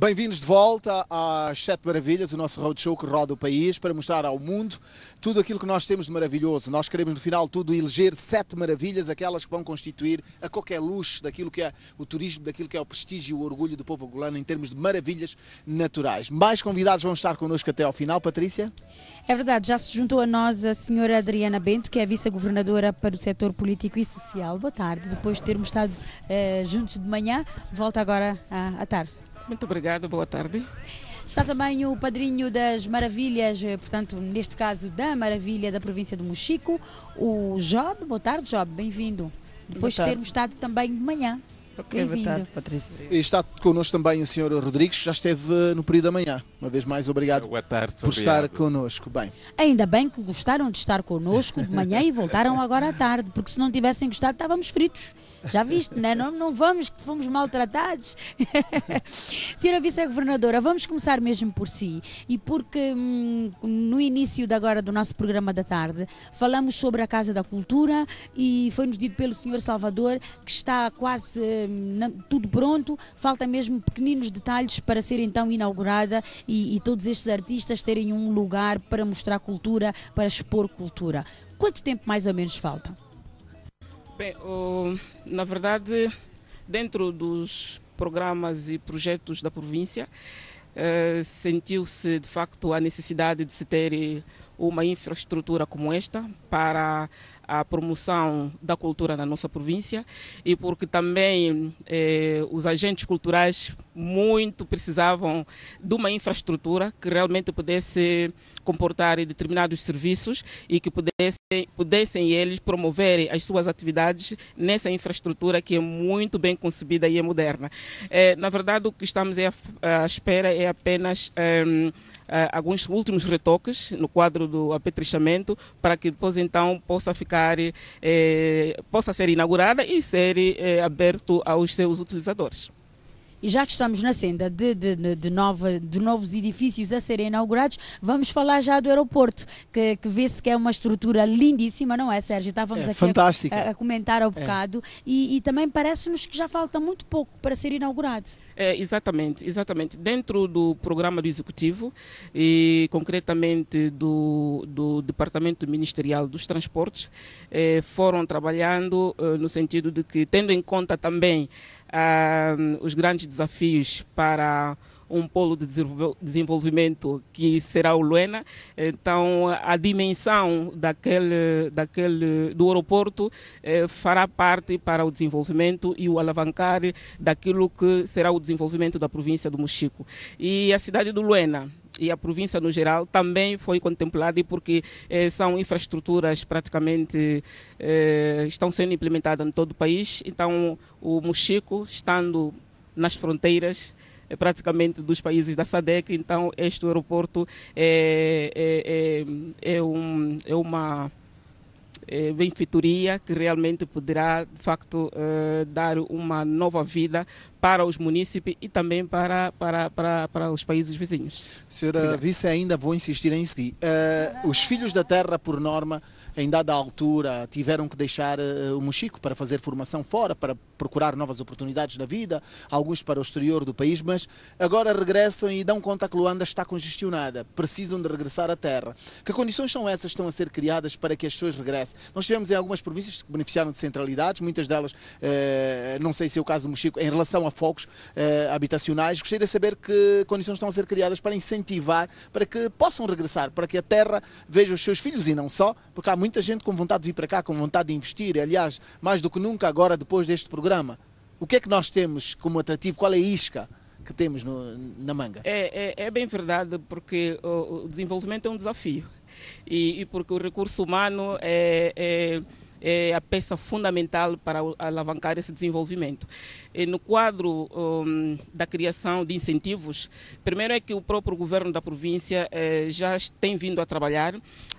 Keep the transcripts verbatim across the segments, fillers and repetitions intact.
Bem-vindos de volta às Sete Maravilhas, o nosso roadshow que roda o país para mostrar ao mundo tudo aquilo que nós temos de maravilhoso. Nós queremos no final tudo eleger sete maravilhas, aquelas que vão constituir a qualquer luxo daquilo que é o turismo, daquilo que é o prestígio e o orgulho do povo angolano em termos de maravilhas naturais. Mais convidados vão estar connosco até ao final. Patrícia? É verdade, já se juntou a nós a senhora Adriana Bento, que é a vice-governadora para o setor político e social. Boa tarde, depois de termos estado uh, juntos de manhã, volta agora à, à tarde. Muito obrigada, boa tarde. Está também o padrinho das maravilhas, portanto, neste caso da maravilha da província do Mochico, o Job. Boa tarde, Job, bem-vindo. Depois de termos estado também de manhã. Ok, boa tarde, Patrícia. E está connosco também o senhor Rodrigues, que já esteve no período da manhã. Uma vez mais, obrigado boa tarde, por obrigado. estar connosco. Bem. Ainda bem que gostaram de estar connosco de manhã e voltaram agora à tarde, porque se não tivessem gostado estávamos fritos. Já viste, né? não, não vamos, que fomos maltratados. Senhora Vice-Governadora, vamos começar mesmo por si. E porque hum, no início de agora do nosso programa da tarde falamos sobre a Casa da Cultura e foi-nos dito pelo senhor Salvador que está quase hum, na, tudo pronto, falta mesmo pequeninos detalhes para ser então inaugurada e, e todos estes artistas terem um lugar para mostrar cultura, para expor cultura. Quanto tempo mais ou menos falta? Bem, oh, na verdade, dentro dos programas e projetos da província, eh, sentiu-se de facto a necessidade de se ter uma infraestrutura como esta para a promoção da cultura na nossa província e porque também eh, os agentes culturais muito precisavam de uma infraestrutura que realmente pudesse comportar determinados serviços e que pudessem, pudessem eles promover as suas atividades nessa infraestrutura que é muito bem concebida e é moderna. Eh, na verdade, o que estamos à espera é apenas eh, Uh, alguns últimos retoques no quadro do apetrechamento para que depois então possa ficar, eh, possa ser inaugurada e ser eh, aberto aos seus utilizadores. E já que estamos na senda de, de, de, nova, de novos edifícios a serem inaugurados, vamos falar já do aeroporto, que, que vê-se que é uma estrutura lindíssima, não é, Sérgio? Estávamos é, aqui fantástica. A, a comentar ao bocado é. e, e também parece-nos que já falta muito pouco para ser inaugurado. É, exatamente, exatamente. Dentro do programa do Executivo e concretamente do, do Departamento Ministerial dos Transportes, eh, foram trabalhando eh, no sentido de que, tendo em conta também ah, os grandes desafios para um polo de desenvolvimento que será o Luena, então a dimensão daquele, daquele, do aeroporto eh, fará parte para o desenvolvimento e o alavancar daquilo que será o desenvolvimento da província do Mochico. E a cidade do Luena e a província no geral também foi contemplada porque eh, são infraestruturas praticamente eh, estão sendo implementadas em todo o país, então o Mochico, estando nas fronteiras praticamente dos países da SADC, então este aeroporto é, é, é, é, um, é uma é, benfeitoria que realmente poderá, de facto, uh, dar uma nova vida para os munícipes e também para, para, para, para os países vizinhos. Senhora Obrigado. Vice, ainda vou insistir em si. Uh, os filhos da terra, por norma, em dada altura, tiveram que deixar uh, o Mochico para fazer formação fora, para procurar novas oportunidades na vida, alguns para o exterior do país, mas agora regressam e dão conta que Luanda está congestionada, precisam de regressar à terra. Que condições são essas que estão a ser criadas para que as pessoas regressem? Nós tivemos em algumas províncias que beneficiaram de centralidades, muitas delas, uh, não sei se é o caso do Mochico, em relação a focos eh, habitacionais. Gostaria de saber que condições estão a ser criadas para incentivar, para que possam regressar, para que a terra veja os seus filhos e não só, porque há muita gente com vontade de vir para cá, com vontade de investir, aliás, mais do que nunca agora, depois deste programa. O que é que nós temos como atrativo? Qual é a isca que temos no, na manga? É, é, é bem verdade, porque o, o desenvolvimento é um desafio e, e porque o recurso humano é... é é a peça fundamental para alavancar esse desenvolvimento. E no quadro um, da criação de incentivos, primeiro é que o próprio governo da província eh, já tem vindo a trabalhar,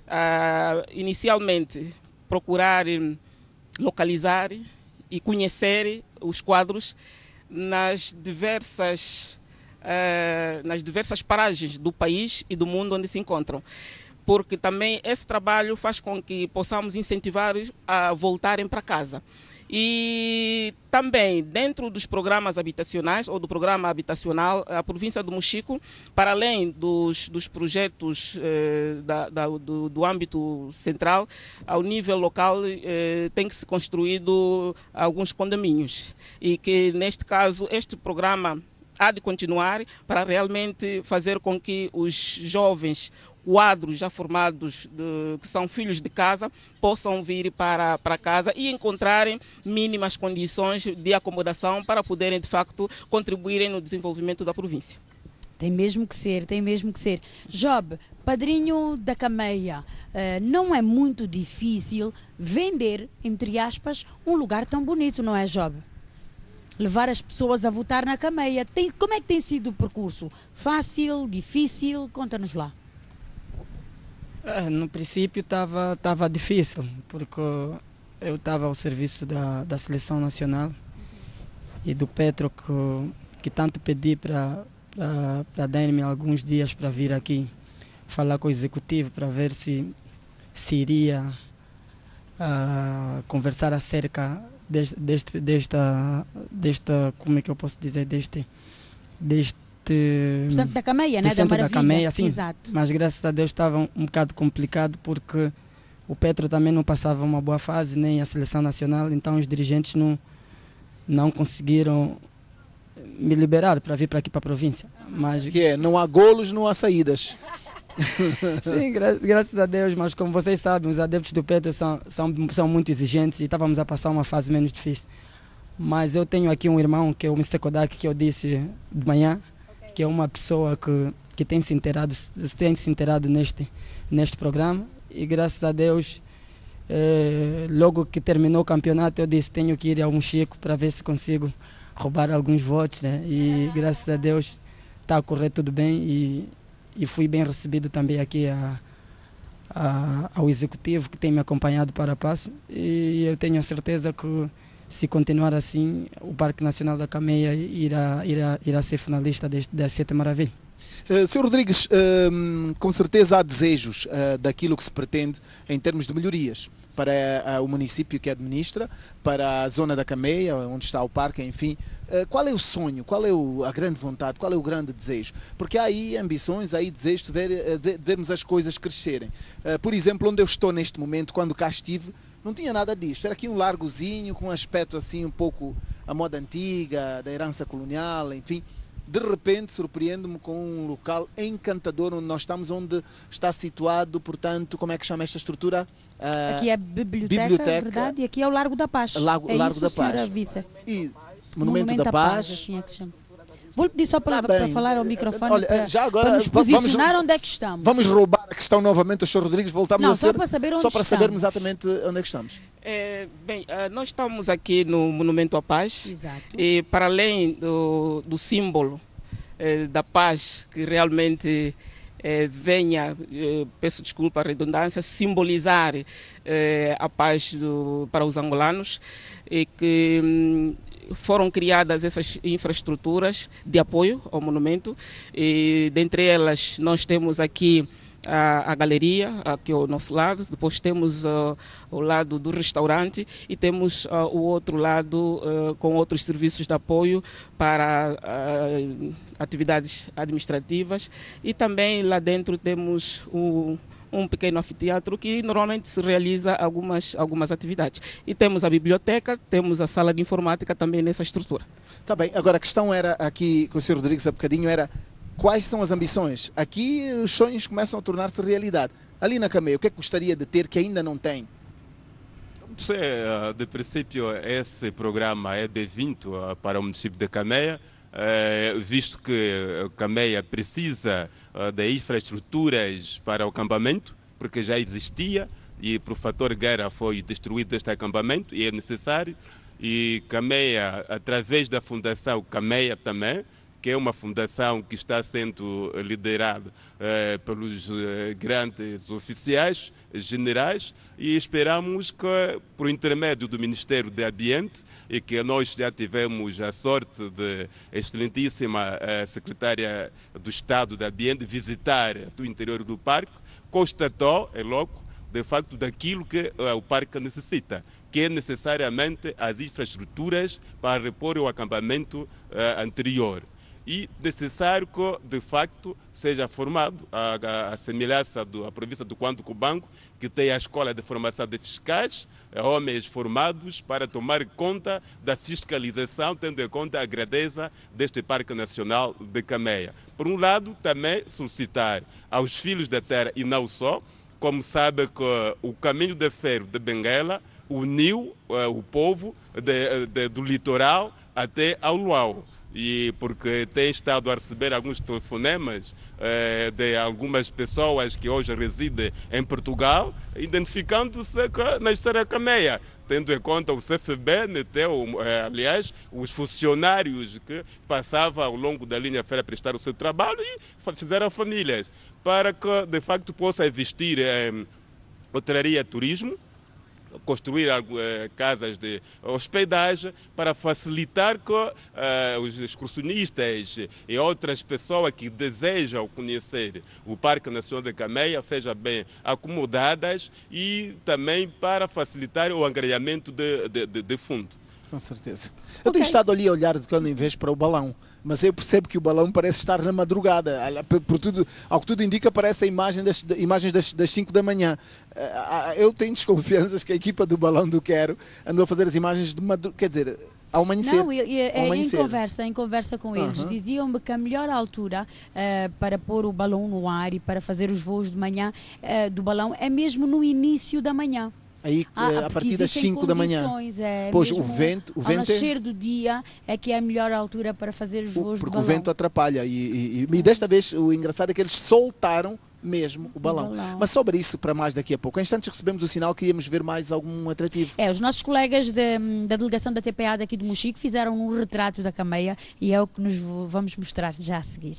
ah, inicialmente procurar localizar e conhecer os quadros nas diversas, ah, nas diversas paragens do país e do mundo onde se encontram. Porque também esse trabalho faz com que possamos incentivar a voltarem para casa. E também, dentro dos programas habitacionais, ou do programa habitacional, a província do Mochico, para além dos, dos projetos eh, da, da, do, do âmbito central, ao nível local, eh, tem que se construído alguns condomínios. E que, neste caso, este programa há de continuar para realmente fazer com que os jovens quadros já formados, de, que são filhos de casa, possam vir para, para casa e encontrarem mínimas condições de acomodação para poderem, de facto, contribuírem no desenvolvimento da província. Tem mesmo que ser, tem mesmo que ser. Job, padrinho da Cameia, uh, não é muito difícil vender, entre aspas, um lugar tão bonito, não é, Job? Levar as pessoas a votar na Cameia. Tem, como é que tem sido o percurso? Fácil, difícil? Conta-nos lá. É, no princípio estava tava difícil, porque eu estava ao serviço da, da Seleção Nacional e do Petro, que, que tanto pedi para dar-me alguns dias para vir aqui falar com o Executivo, para ver se, se iria uh, conversar acerca deste, deste, desta, desta, como é que eu posso dizer, deste... deste do centro da Cameia, né? Do centro da Cameia, sim. Exato. Mas graças a Deus estava um, um bocado complicado, porque o Petro também não passava uma boa fase, nem a Seleção Nacional, então os dirigentes não, não conseguiram me liberar para vir para aqui para a província. Mas... Que é, não há golos, não há saídas. Sim, gra graças a Deus, mas como vocês sabem, os adeptos do Petro são, são, são muito exigentes e estávamos a passar uma fase menos difícil. Mas eu tenho aqui um irmão, que é o mister Kodak, que eu disse de manhã, que é uma pessoa que, que tem se inteirado, tem se inteirado neste, neste programa, e graças a Deus, eh, logo que terminou o campeonato, eu disse, tenho que ir ao Mochico para ver se consigo roubar alguns votos, né? E graças a Deus está a correr tudo bem, e, e fui bem recebido também aqui a, a, ao Executivo, que tem me acompanhado para passo, e eu tenho a certeza que, se continuar assim, o Parque Nacional da Cameia irá, irá, irá ser finalista deste, das Sete Maravilhas. Uh, senhor Rodrigues, uh, com certeza há desejos uh, daquilo que se pretende em termos de melhorias para uh, o município que administra, para a zona da Cameia, onde está o parque, enfim. Uh, qual é o sonho, qual é o, a grande vontade, qual é o grande desejo? Porque há aí ambições, há aí desejos de, ver, de vermos as coisas crescerem. Uh, por exemplo, onde eu estou neste momento, quando cá estive, não tinha nada disto, era aqui um largozinho com um aspecto assim um pouco a moda antiga, da herança colonial, enfim. De repente surpreendo-me com um local encantador onde nós estamos, onde está situado, portanto, como é que chama esta estrutura? Uh, aqui é a biblioteca, biblioteca, verdade, e aqui é o Largo da Paz. Largo, é Largo isso, da Paz. Vice? E Monumento, Monumento da Paz. Paz assim é que se chama. Vou pedir só para, tá para falar ao microfone, olha, para, já agora, para nos posicionar vamos, onde é que estamos. Vamos roubar a questão novamente ao senhor Rodrigues, voltamos Não, a ser, só para saber onde só para estamos. sabermos exatamente onde é que estamos. É, bem, nós estamos aqui no Monumento à Paz. Exato. E para além do, do símbolo eh, da paz, que realmente eh, venha, eh, peço desculpa a redundância, simbolizar eh, a paz do, para os angolanos, e que hum, foram criadas essas infraestruturas de apoio ao monumento, e dentre elas nós temos aqui a, a galeria, aqui ao nosso lado, depois temos uh, o lado do restaurante e temos uh, o outro lado uh, com outros serviços de apoio para uh, atividades administrativas, e também lá dentro temos o um pequeno anfiteatro que normalmente se realiza algumas, algumas atividades. E temos a biblioteca, temos a sala de informática também nessa estrutura. Está bem, agora a questão era aqui com o senhor Rodrigues há bocadinho, era quais são as ambições? Aqui os sonhos começam a tornar-se realidade. Ali na Cameia, o que é que gostaria de ter que ainda não tem? Sim, de princípio esse programa é bem-vindo para o município de Cameia, visto que Cameia precisa de infraestruturas para o acampamento, porque já existia e por fator guerra foi destruído este acampamento e é necessário. E Cameia, através da Fundação Cameia também, que é uma fundação que está sendo liderada eh, pelos eh, grandes oficiais, generais, e esperamos que, por intermédio do Ministério do Ambiente, e que nós já tivemos a sorte de a excelentíssima eh, secretária do Estado do Ambiente visitar o interior do parque, constatou, é logo, de facto, daquilo que uh, o parque necessita, que é necessariamente as infraestruturas para repor o acampamento uh, anterior. E necessário que, de facto, seja formado a, a, a semelhança da província do Quanto Cubango, que tem a escola de formação de fiscais, homens formados para tomar conta da fiscalização, tendo em conta a grandeza deste Parque Nacional de Cameia. Por um lado, também solicitar aos filhos da terra, e não só, como sabe que o caminho de ferro de Benguela uniu uh, o povo de, de, do litoral até ao Luau. E porque tem estado a receber alguns telefonemas eh, de algumas pessoas que hoje residem em Portugal, identificando-se na Estrada Cameia, tendo em conta o C F B, meteu, eh, aliás, os funcionários que passavam ao longo da linha férrea a prestar o seu trabalho e fizeram famílias, para que de facto possa investir em hotelaria e turismo, construir uh, casas de hospedagem para facilitar que uh, os excursionistas e outras pessoas que desejam conhecer o Parque Nacional de Cameia sejam bem acomodadas e também para facilitar o angariamento de, de, de, de fundo. Com certeza. Eu okay. tenho estado ali a olhar de quando em vez para o balão, mas eu percebo que o balão parece estar na madrugada. Por tudo, ao que tudo indica, parece a imagem das, imagens das, das cinco da manhã. Eu tenho desconfianças que a equipa do Balão do Quero andou a fazer as imagens de madrugada, quer dizer, ao amanhecer. Não, eu, ao amanhecer. Em, conversa, em conversa com eles, uh-huh. diziam-me que a melhor altura uh, para pôr o balão no ar e para fazer os voos de manhã uh, do balão é mesmo no início da manhã. Aí, ah, a partir das cinco da manhã. É, pois o vento, o vento ao nascer é... do dia é que é a melhor altura para fazer os voos Porque do balão. o vento atrapalha. E, e, e, e desta vez o engraçado é que eles soltaram mesmo o balão. o balão. Mas sobre isso, para mais daqui a pouco. Em instantes recebemos o sinal que íamos ver mais algum atrativo. É, os nossos colegas de, da delegação da T P A daqui do Mochico fizeram um retrato da Cameia e é o que nos vamos mostrar já a seguir.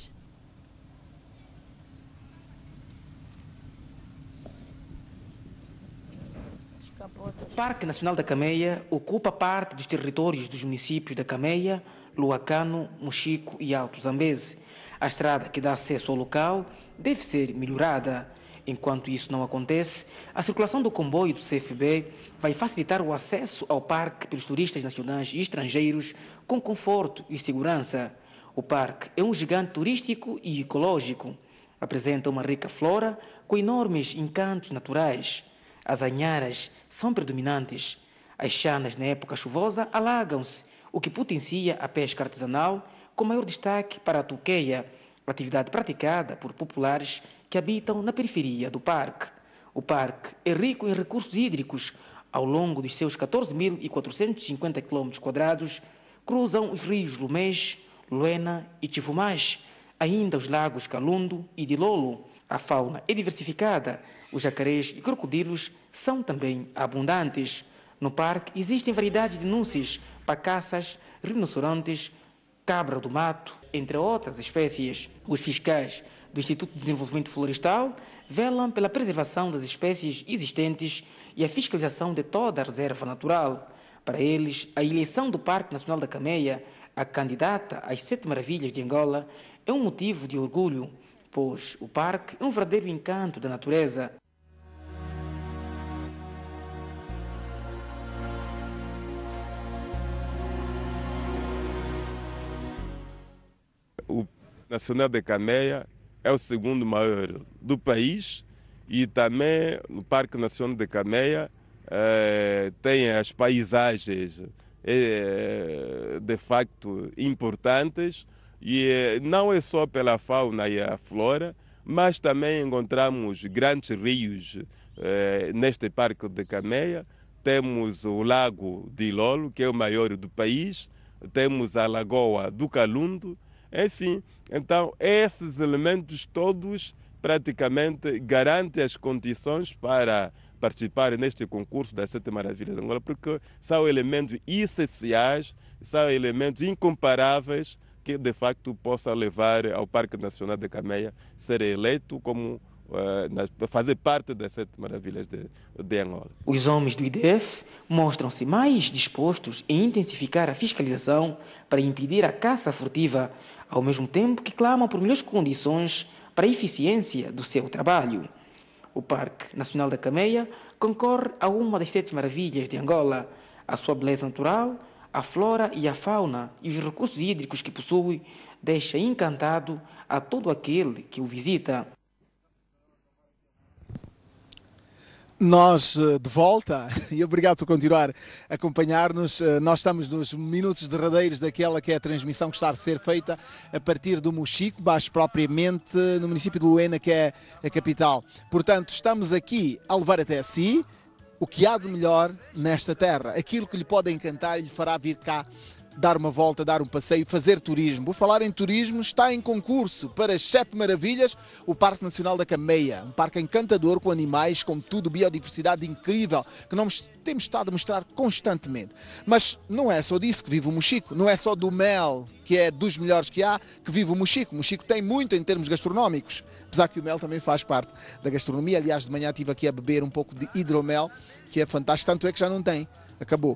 O Parque Nacional da Cameia ocupa parte dos territórios dos municípios da Cameia, Luacano, Mochico e Alto Zambeze. A estrada que dá acesso ao local deve ser melhorada. Enquanto isso não acontece, a circulação do comboio do C F B vai facilitar o acesso ao parque pelos turistas nacionais e estrangeiros com conforto e segurança. O parque é um gigante turístico e ecológico. Apresenta uma rica flora com enormes encantos naturais. As anharas são predominantes. As chanas na época chuvosa alagam-se, o que potencia a pesca artesanal, com maior destaque para a tuqueia, atividade praticada por populares que habitam na periferia do parque. O parque é rico em recursos hídricos. Ao longo dos seus catorze mil quatrocentos e cinquenta quilômetros quadrados, cruzam os rios Lumés, Luena e Tifumás, ainda os lagos Calundo e Dilolo. A fauna é diversificada. Os jacarés e crocodilos são também abundantes. No parque existem variedades de núncies, pacaças, rinocerontes, cabra do mato, entre outras espécies. Os fiscais do Instituto de Desenvolvimento Florestal velam pela preservação das espécies existentes e a fiscalização de toda a reserva natural. Para eles, a eleição do Parque Nacional da Cameia, a candidata às Sete Maravilhas de Angola, é um motivo de orgulho, pois o parque é um verdadeiro encanto da natureza. O Nacional de Cameia é o segundo maior do país e também o Parque Nacional de Cameia eh, tem as paisagens eh, de facto importantes e eh, não é só pela fauna e a flora, mas também encontramos grandes rios eh, neste Parque de Cameia. Temos o Lago de Ilolo, que é o maior do país, temos a Lagoa do Calundo. Enfim, então esses elementos todos praticamente garantem as condições para participar neste concurso das Sete Maravilhas de Angola, porque são elementos essenciais, são elementos incomparáveis que de facto possa levar ao Parque Nacional de Cameia a ser eleito como uh, fazer parte das Sete Maravilhas de, de Angola. Os homens do I D F mostram-se mais dispostos em intensificar a fiscalização para impedir a caça furtiva, ao mesmo tempo que clamam por melhores condições para a eficiência do seu trabalho. O Parque Nacional da Cameia concorre a uma das sete maravilhas de Angola. A sua beleza natural, a flora e a fauna e os recursos hídricos que possui deixa encantado a todo aquele que o visita. Nós de volta, e obrigado por continuar a acompanhar-nos. Nós estamos nos minutos derradeiros daquela que é a transmissão que está a ser feita a partir do Mochico, mais propriamente no município de Luena, que é a capital. Portanto, estamos aqui a levar até si o que há de melhor nesta terra, aquilo que lhe pode encantar e lhe fará vir cá dar uma volta, dar um passeio, fazer turismo. Vou falar em turismo, está em concurso para as sete maravilhas o Parque Nacional da Cameia, um parque encantador com animais, com tudo, biodiversidade incrível, que nós temos estado a mostrar constantemente. Mas não é só disso que vive o Mochico, não é só do mel, que é dos melhores que há, que vive o Mochico. O Mochico tem muito em termos gastronómicos, apesar que o mel também faz parte da gastronomia. Aliás, de manhã estive aqui a beber um pouco de hidromel, que é fantástico, tanto é que já não tem. Acabou.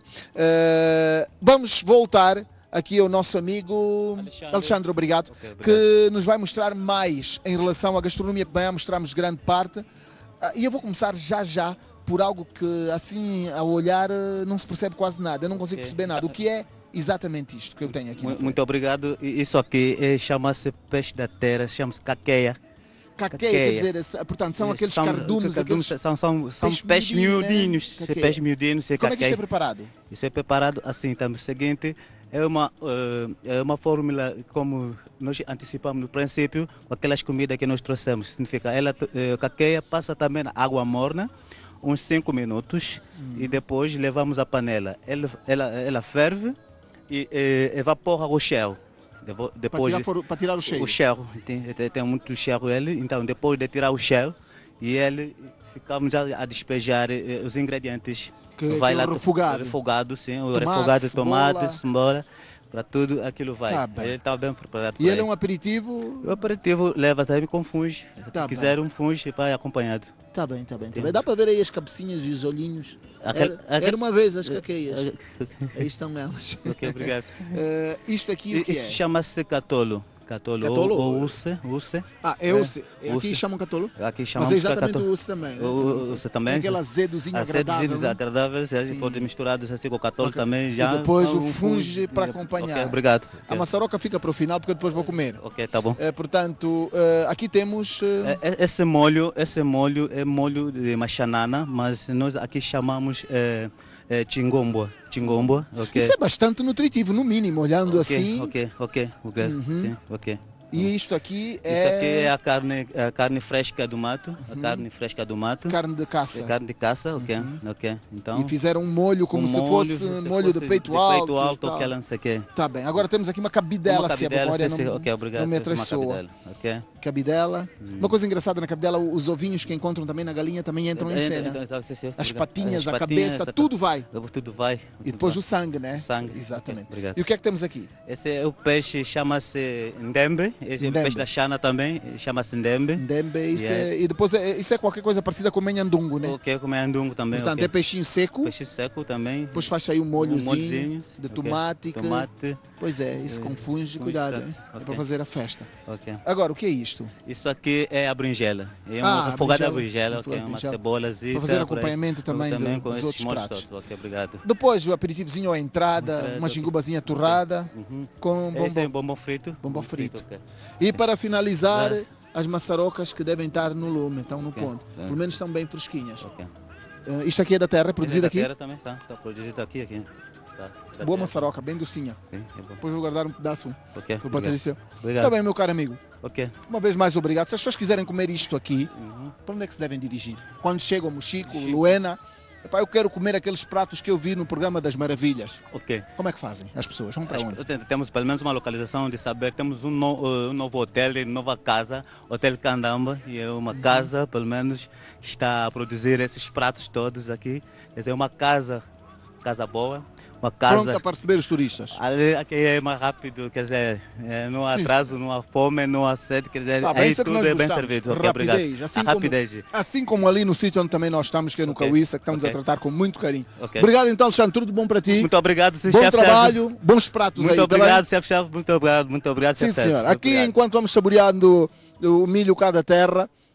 Uh, vamos voltar aqui ao nosso amigo Alexandre, Alexandre obrigado, okay, obrigado, que nos vai mostrar mais em relação à gastronomia, que bem mostramos grande parte. Uh, e eu vou começar já já por algo que assim, ao olhar, não se percebe quase nada. Eu não consigo okay. perceber nada. O que é exatamente isto que eu tenho aqui? Muito, muito obrigado. Isso aqui é, chama-se peixe da terra, chama-se caqueia. Caqueia, quer dizer, portanto, são aqueles são, cardumes, cardumes aqueles... São, são, são peixes miudinhos, né? Peixes miudinhos. Como é que isto é preparado? Isso é preparado assim, então, o seguinte, é uma, uh, é uma fórmula, como nós antecipamos no princípio, com aquelas comidas que nós trouxemos. Significa, ela, uh, caqueia passa também na água morna, uns cinco minutos, hum. e depois levamos a panela. Ela, ela, ela ferve e uh, evapora o cheiro. Depois, para, tirar, para tirar o cheiro? O cheiro, tem, tem, tem muito cheiro ele, então depois de tirar o cheiro, e ele, ficamos a, a despejar eh, os ingredientes. Que, vai que lá, o refogado? Refogado, sim, tomate, o refogado de tomate, cebola, cebola, para tudo aquilo vai. Tá bem. Ele está bem preparado. E ele, ele é um aperitivo? O aperitivo leva também com funge, tá se quiser bem. um funge, vai acompanhado. Está bem, está bem, tá bem. Dá para ver aí as cabecinhas e os olhinhos. Aquele, era, aquele... era uma vez as caqueias. Aí estão elas. Ok, obrigado. uh, isto aqui o que Isso é? chama-se catolo. Catolo, catolo ou, ou uce, uce. Ah, é uce. É. Aqui uce. Chamam catolo? Aqui chamamos Mas é exatamente catolo. o uce também. Né? O uce também. Tem aquele azedozinho agradável. Azedozinhos agradáveis, né? Pode misturar assim com o catolo okay. também. Já. E depois o funge para acompanhar. Okay, obrigado. A maçaroca fica para o final porque eu depois vou comer. Ok, tá bom. É, portanto, uh, aqui temos... Uh... Esse molho, esse molho é molho de machanana, mas nós aqui chamamos... É, É, chingombo, chingombo, okay. Isso é bastante nutritivo, no mínimo, olhando okay, assim. Ok, ok, ok, uhum. sim, ok. E isto aqui é... Isso aqui é a carne, a carne fresca do mato, uhum. a carne fresca do mato. Carne de caça. É carne de caça, ok, uhum. ok. Então, e fizeram um molho como um se fosse se molho fosse de peito de alto. peito alto, ou que ela não sei o quê. Tá bem, agora temos aqui uma cabidela, uma cabidela se a memória se, não, okay, obrigado, não me atraiçoa. Okay. Cabidela. Hum. Uma coisa engraçada na cabidela, os ovinhos que encontram também na galinha também entram em cena. Então, sim, sim, As patinhas, As a patinhas, cabeça, tudo vai. Tudo vai. E depois o sangue, né? Sangue. Exatamente. Okay, e o que é que temos aqui? Esse é o peixe, chama-se ndembe. Esse é o peixe da Xana também, chama-se ndembe. Ndembe, isso yeah. é, e depois é, isso é qualquer coisa parecida com menhandungo, né? Ok, com menhandungo também. Portanto, okay. é peixinho seco. Peixe seco também. Depois faz aí um molhozinho, um molhozinho de okay. tomate. Que... tomate. Pois é, isso com funge, cuidado, hein? Okay. É para fazer a festa. Okay. Agora, o que é isto? Isso aqui é a berinjela. É um ah, refogado de berinjela, okay, uma berinjela. cebolazinha. Para fazer acompanhamento também, também dos outros pratos. Okay, obrigado. Depois o aperitivozinho à entrada, entrada uma gingubazinha torrada, uhum. com bombom, Esse é bombom frito. Bombom frito. frito okay. E para finalizar, as maçarocas que devem estar no lume, estão no okay. ponto. Okay. Pelo menos estão bem fresquinhas. Okay. Uh, isto aqui é da terra, é produzido aqui? Da terra também está, está produzido aqui. aqui. Tá, boa maçaroca, bem docinha. Sim, é depois vou guardar um pedaço okay, para o Patrício. Obrigado. Está bem, meu caro amigo. Okay. Uma vez mais, obrigado. Se as pessoas quiserem comer isto aqui, uhum. para onde é que se devem dirigir? Quando chegam ao Mochico, Chico. Luena, epá, eu quero comer aqueles pratos que eu vi no programa das Maravilhas. Okay. Como é que fazem as pessoas? Vão para onde? Temos pelo menos uma localização de saber. Temos um, no, uh, um novo hotel, nova casa, Hotel Candamba, e é uma uhum. casa, pelo menos, que está a produzir esses pratos todos aqui. Quer dizer, uma casa, casa boa. Uma casa pronta para receber os turistas. Ali, aqui é mais rápido, quer dizer, não há atraso, sim, não há fome, não há sede, quer dizer, tá, aí tudo é bem servido. Rapidez, assim, como, rapidez. assim como ali no sítio onde também nós estamos, que é no okay. Cauíça, que estamos okay. a tratar com muito carinho. Okay. Obrigado então, Alexandre, tudo bom para ti. Muito obrigado, senhor Bom chefe, trabalho, chefe. Bons pratos muito aí. Muito obrigado, chefe, chefe, muito obrigado, muito obrigado, sim, chefe. senhor. Muito aqui, obrigado. Enquanto vamos saboreando o milho cá da terra,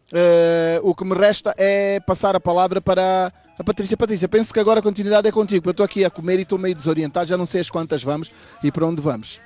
Uh, o que me resta é passar a palavra para a Patrícia. Patrícia, penso que agora a continuidade é contigo. Eu estou aqui a comer e estou meio desorientado, já não sei as quantas vamos e para onde vamos.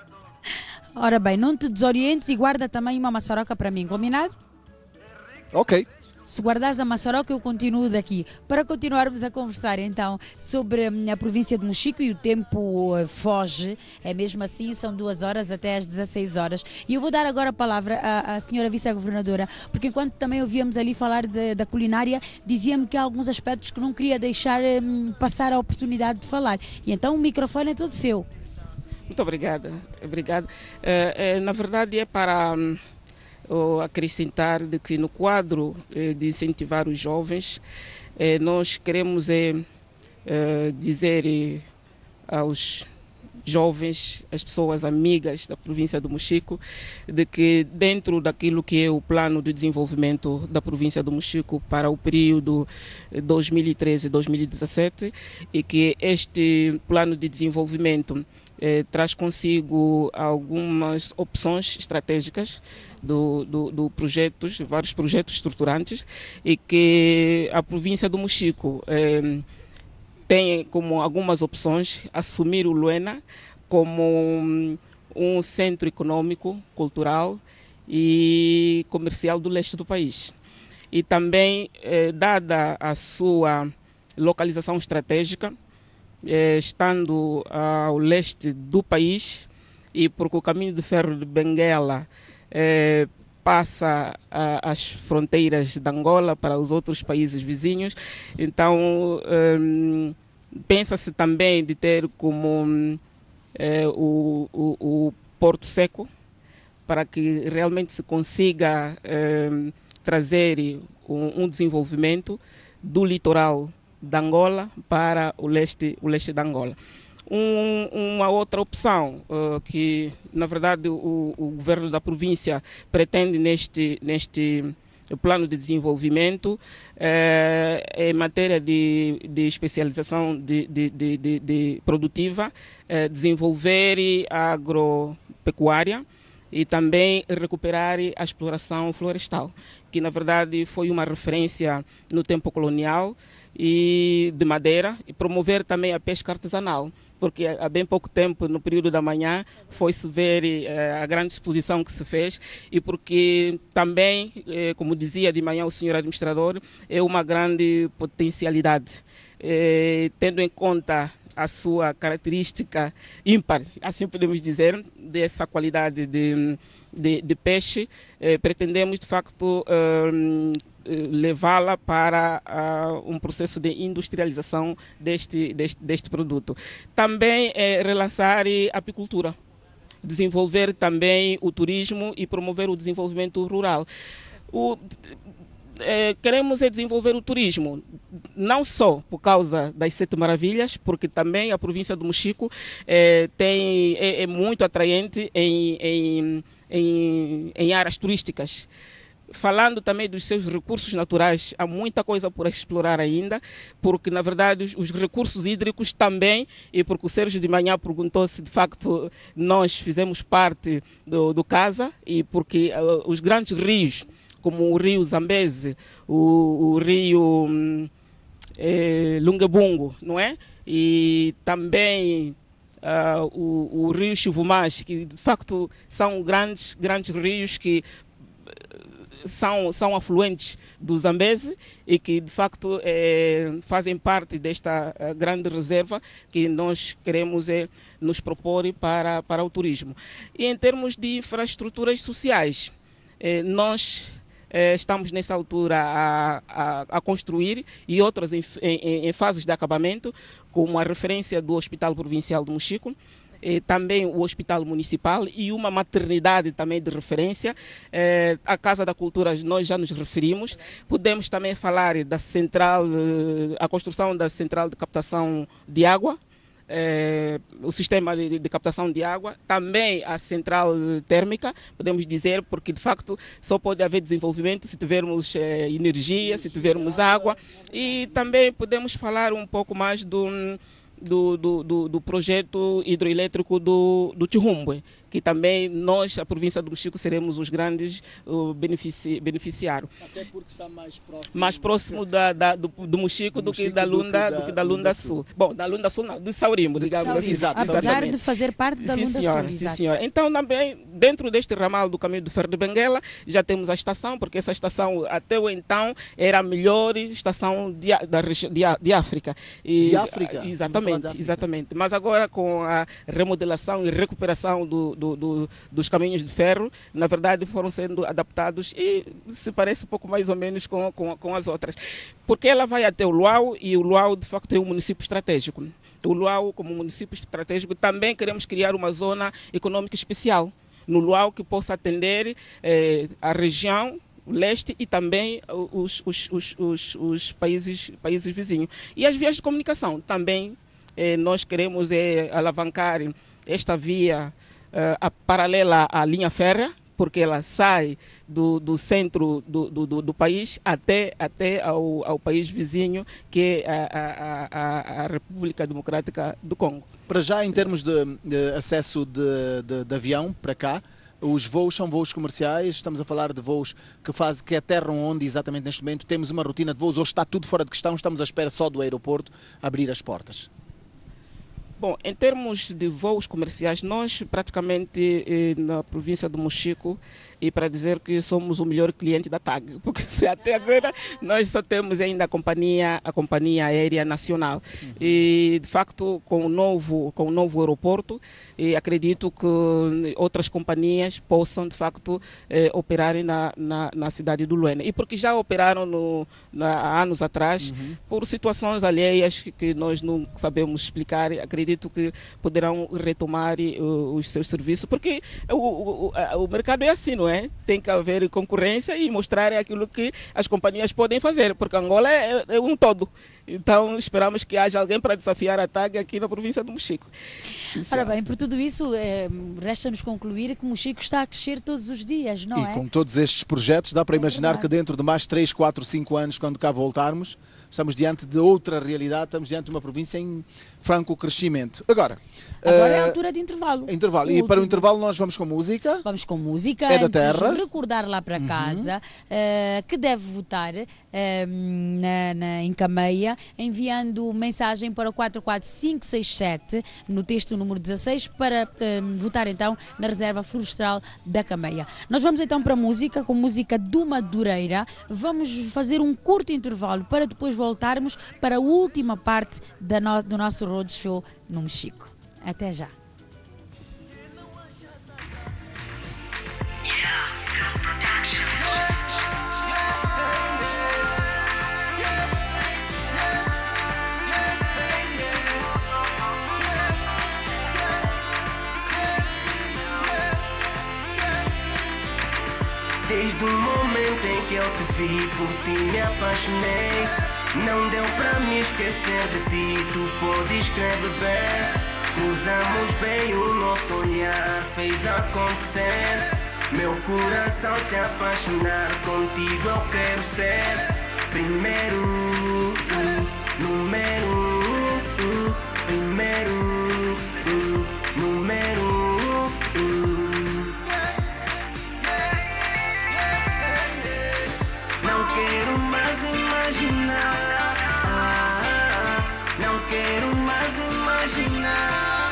Ora bem, não te desorientes e guarda também uma maçaroca para mim, combinado? Ok. Se guardares a maçaroca, eu continuo daqui. Para continuarmos a conversar, então, sobre a província de Mochico, e o tempo uh, foge, é mesmo assim, são duas horas até às dezasseis horas. E eu vou dar agora a palavra à, à senhora vice-governadora, porque enquanto também ouvíamos ali falar de, da culinária, dizia-me que há alguns aspectos que não queria deixar um, passar a oportunidade de falar. E então o microfone é todo seu. Muito obrigada. Obrigada. Uh, uh, na verdade, é para... Um... ou acrescentar de que no quadro eh, de incentivar os jovens, eh, nós queremos eh, eh, dizer eh, aos jovens, as pessoas amigas da província do Mochico, de que dentro daquilo que é o plano de desenvolvimento da província do Mochico para o período dois mil e treze a dois mil e dezassete, e que este plano de desenvolvimento eh, traz consigo algumas opções estratégicas do, do, do projetos, vários projetos estruturantes, e que a província do Mochico eh, tem como algumas opções assumir o Luena como um, um centro econômico, cultural e comercial do leste do país. E também, eh, dada a sua localização estratégica, eh, estando ao leste do país, e porque o caminho de ferro de Benguela eh, passa a, as fronteiras de Angola para os outros países vizinhos, então eh, pensa-se também de ter como eh, o, o, o Porto Seco, para que realmente se consiga eh, trazer um, um desenvolvimento do litoral de Angola para o leste, o leste de Angola. Um, uma outra opção uh, que, na verdade, o, o governo da província pretende neste, neste plano de desenvolvimento uh, em matéria de, de especialização de, de, de, de, de produtiva, uh, desenvolver a agropecuária e também recuperar a exploração florestal, que na verdade foi uma referência no tempo colonial e de madeira, e promover também a pesca artesanal, porque há bem pouco tempo, no período da manhã, foi-se ver eh, a grande exposição que se fez, e porque também, eh, como dizia de manhã o senhor administrador, é uma grande potencialidade, eh, tendo em conta a sua característica ímpar, assim podemos dizer, dessa qualidade de, de, de peixe, eh, pretendemos de facto eh, levá-la para uh, um processo de industrialização deste, deste, deste produto. Também eh, relançar a apicultura, desenvolver também o turismo e promover o desenvolvimento rural. O, eh, queremos é desenvolver o turismo, não só por causa das Sete Maravilhas, porque também a província do Mochico eh, tem, é, é muito atraente em, em, em, em áreas turísticas. Falando também dos seus recursos naturais, há muita coisa por explorar ainda, porque na verdade os, os recursos hídricos também, e porque o Sérgio de manhã perguntou se de facto nós fizemos parte do, do CASA, e porque uh, os grandes rios, como o rio Zambeze, o, o rio hum, eh, Lungebungo, não é? E também uh, o, o rio Chivumás, que de facto são grandes, grandes rios que São, são afluentes do Zambeze e que, de facto, eh, fazem parte desta eh, grande reserva que nós queremos eh, nos propor para, para o turismo. E em termos de infraestruturas sociais, eh, nós eh, estamos nessa altura a, a, a construir, e outras em, em, em fases de acabamento, como a referência do Hospital Provincial do Mochico, Eh, também o Hospital Municipal e uma maternidade também de referência. Eh, a Casa da Cultura nós já nos referimos. Podemos também falar da central, eh, a construção da central de captação de água, eh, o sistema de, de captação de água, também a central térmica, podemos dizer, porque de facto só pode haver desenvolvimento se tivermos eh, energia, se tivermos água, e também podemos falar um pouco mais do Do, do, do, do projeto hidroelétrico do, do Chihumbwe, que também nós, a província do Mochico, seremos os grandes uh, benefici beneficiários. Até porque está mais próximo, mais próximo da, da, do, do Mochico do, do que da Lunda, do que da Lunda Sul. Sul. Bom, da Lunda Sul não, de Saurimbo, digamos Saurimbo. assim. Exato, apesar de fazer parte da sim, Lunda senhora, Sul. Sim, exato. senhora. Então, também, dentro deste ramal do caminho do Ferro de Benguela, já temos a estação, porque essa estação, até o então, era a melhor estação de, da, de, de África. E, de África? Exatamente, África. exatamente. Mas agora, com a remodelação e recuperação do, do, do, dos caminhos de ferro, na verdade foram sendo adaptados e se parece um pouco mais ou menos com, com, com as outras. Porque ela vai até o Luau e o Luau de facto é um município estratégico. O Luau, como município estratégico, também queremos criar uma zona econômica especial no Luau que possa atender eh, a região leste e também os, os, os, os, os países, países vizinhos. E as vias de comunicação também eh, nós queremos eh, alavancar esta via Uh, a, paralela à linha férrea, porque ela sai do, do centro do, do, do país até, até ao, ao país vizinho, que é a, a, a República Democrática do Congo. Para já, em termos de, de acesso de, de, de avião para cá, os voos são voos comerciais, estamos a falar de voos que, faz, que aterram onde exatamente neste momento temos uma rotina de voos, ou está tudo fora de questão, estamos à espera só do aeroporto abrir as portas? Bom, em termos de voos comerciais, nós praticamente eh, na província do Mochico, e para dizer que somos o melhor cliente da T A G, porque se até agora nós só temos ainda a companhia, a companhia aérea nacional. Uhum. E de facto, com o novo, com o novo aeroporto, e acredito que outras companhias possam de facto eh, operarem na, na, na cidade do Luena. E porque já operaram no, na, há anos atrás, uhum. por situações alheias que, que nós não sabemos explicar, acredito que poderão retomar uh, os seus serviços, porque o, o, o mercado é assim, não é? Tem que haver concorrência e mostrar aquilo que as companhias podem fazer, porque Angola é, é um todo. Então esperamos que haja alguém para desafiar a T A G aqui na província do Mochico. Ora bem, por tudo isso, é, resta-nos concluir que o Mochico está a crescer todos os dias, não e é? E com todos estes projetos, dá para é imaginar verdade. que dentro de mais três, quatro, cinco anos, quando cá voltarmos, estamos diante de outra realidade, estamos diante de uma província em franco crescimento. Agora, Agora uh, é a altura de intervalo. intervalo. O E último. para o intervalo nós vamos com música. Vamos com música. É da Antes, terra. recordar lá para Uhum. casa uh, que deve votar uh, na, na, em Cameia, enviando mensagem para o quatro quatro cinco seis sete, no texto número dezasseis, para uh, votar então na reserva florestal da Cameia. Nós vamos então para a música, com música do Madureira. Vamos fazer um curto intervalo para depois voltarmos para a última parte da no, do nosso roadshow no Mochico. Até já. Desde o momento em que eu te vi, por ti me apaixonei. Não deu pra me esquecer de ti, tu podes crer bem. Cruzamos bem, o nosso olhar fez acontecer. Meu coração se apaixonar, contigo eu quero ser. Primeiro, uh, número, uh, primeiro, uh, número, uh. Não quero mais imaginar, ah, não quero mais imaginar.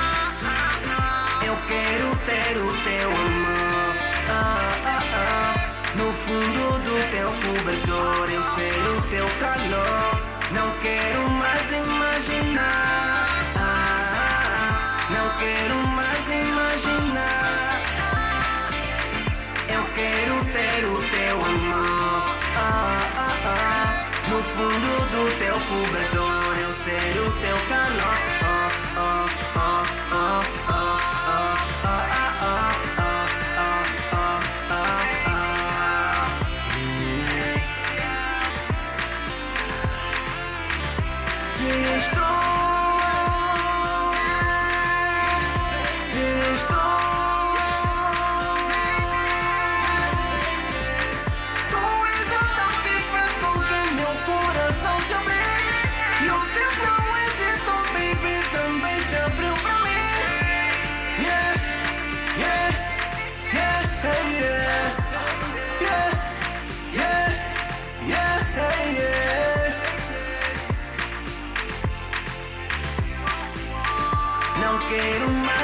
Eu quero ter o teu amor, ah, ah, ah. No fundo do teu cobertor eu ser o teu calor. Não quero mais imaginar, ah, não quero mais imaginar. Eu quero ter o teu amor, ah, ah, ah. No fundo do teu cobertor eu ser o teu calor, oh, oh, oh, oh, oh, oh, oh, oh, oh, oh, oh, oh. Estou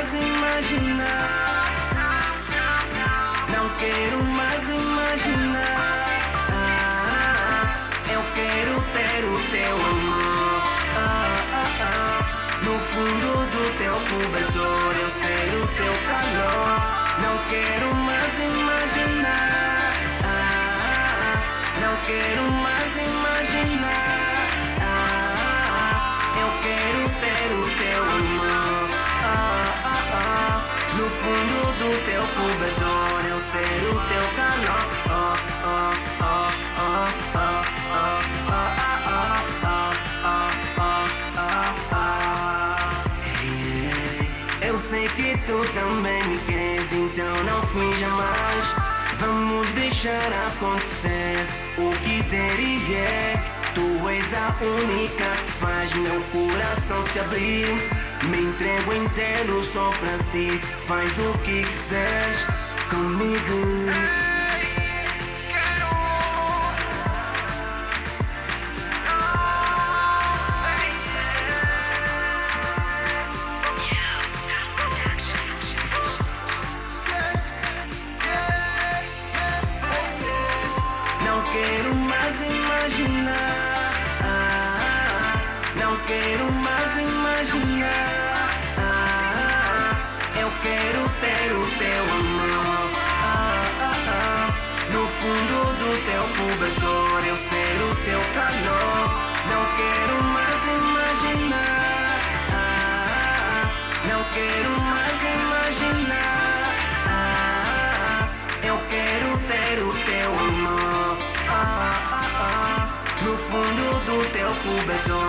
mais imaginar. Não quero mais imaginar. Ah, eu quero ter o teu amor. Ah, ah, ah. No fundo do teu cobertor eu ser o teu calor. Não quero mais imaginar. Ah, não quero mais imaginar. Ah, eu quero ter o teu amor. Ah, ah, ah. No fundo do teu cobertor eu ser o teu calor. Oh, oh, oh, oh, oh, oh, oh, oh, oh, oh, oh, oh. Eu sei que tu também me queres, então não finja mais. Vamos deixar acontecer o que der e vier. Tu és a única que faz meu coração se abrir. Me entrego inteiro só pra ti. Faz o que quiseres comigo. Não quero mais imaginar. Ah, não quero mais imaginar. Ah, eu quero ter o teu amor. Ah, ah, ah. No fundo do teu cobertor eu ser o teu calor. Não quero mais imaginar. Ah, não quero mais imaginar. Ah, eu quero ter o teu amor. Ah, ah, ah. No fundo do teu cobertor